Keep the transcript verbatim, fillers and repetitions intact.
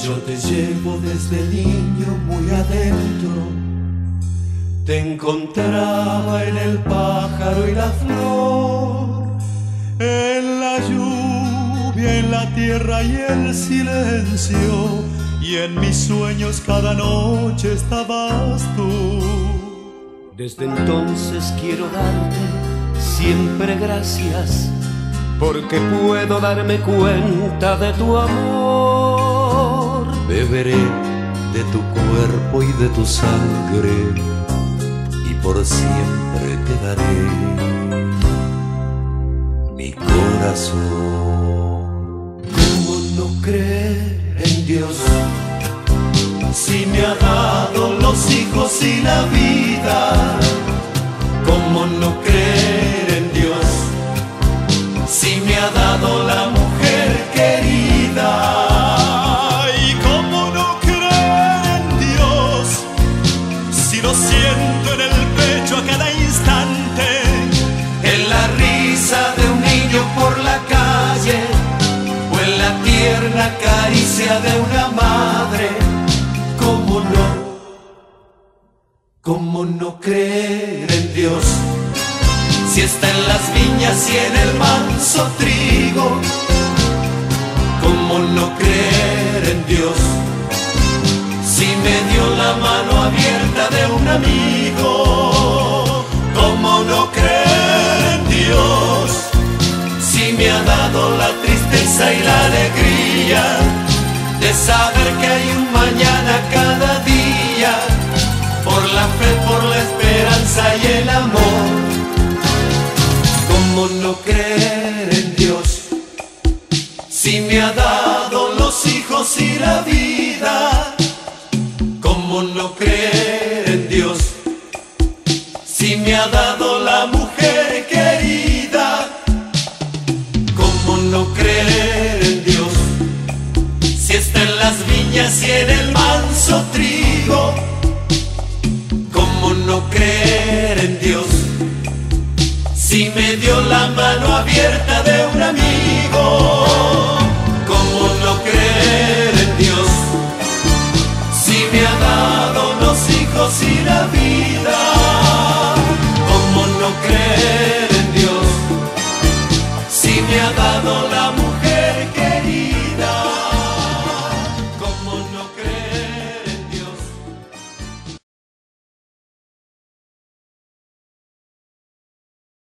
Yo te llevo desde niño muy adentro, te encontraba en el pájaro y la flor, en la lluvia, en la tierra y el silencio, y en mis sueños cada noche estabas tú. Desde entonces quiero darte siempre gracias, porque puedo darme cuenta de tu amor. Beberé de tu cuerpo y de tu sangre, y por siempre te daré mi corazón. ¿Cómo no creer en Dios si me ha dado los hijos y la vida? ¿Cómo no creer en Dios si me ha dado la mujer querida? ¿Y cómo no creer en Dios si lo siento en el pecho a cada instante? En la risa de un niño por la calle, o en la tierna caricia de una madre. ¿Cómo no? ¿Cómo no creer en Dios si está en las viñas y en el manso trigo? ¿Cómo no creer en Dios si me dio la mano abierta de un amigo? ¿Cómo no creer en Dios si me ha dado la tristeza y la alegría de saber que hay un mañana cada día? Por la fe, por la esperanza y el amor. ¿Cómo no creer en Dios si me ha dado los hijos y la vida? ¿Cómo no creer en Dios si me ha dado la mujer querida? ¿Cómo no creer en Dios si está en las viñas y en el manso trigo? ¿Cómo no creer en Dios si me dio la mano abierta de